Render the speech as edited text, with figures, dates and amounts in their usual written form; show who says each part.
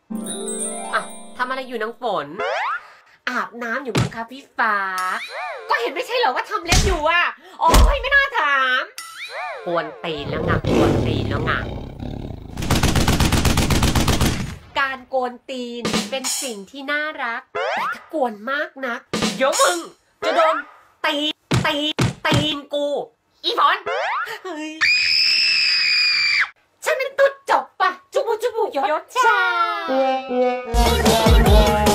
Speaker 1: อ่ะทำอะไรอยู่น้องฝนอาบน้ำอยู่มั้งคะพี่ฟ้าก็เห็นไม่ใช่เหรอว่าทำเล็บอยู่อ่ะโอ้ยไม่น่าถามกวนตีนแล้วไงกวนตีนแล้วไงการโกนตีนเป็นสิ่งที่น่ารักแต่ถ้ากวนมากนักเดี๋ยวมึงจะโดนตีนกูอีฝนเฮ้ยฉันเป็นตุ๊ดจบปะจุบุยศชา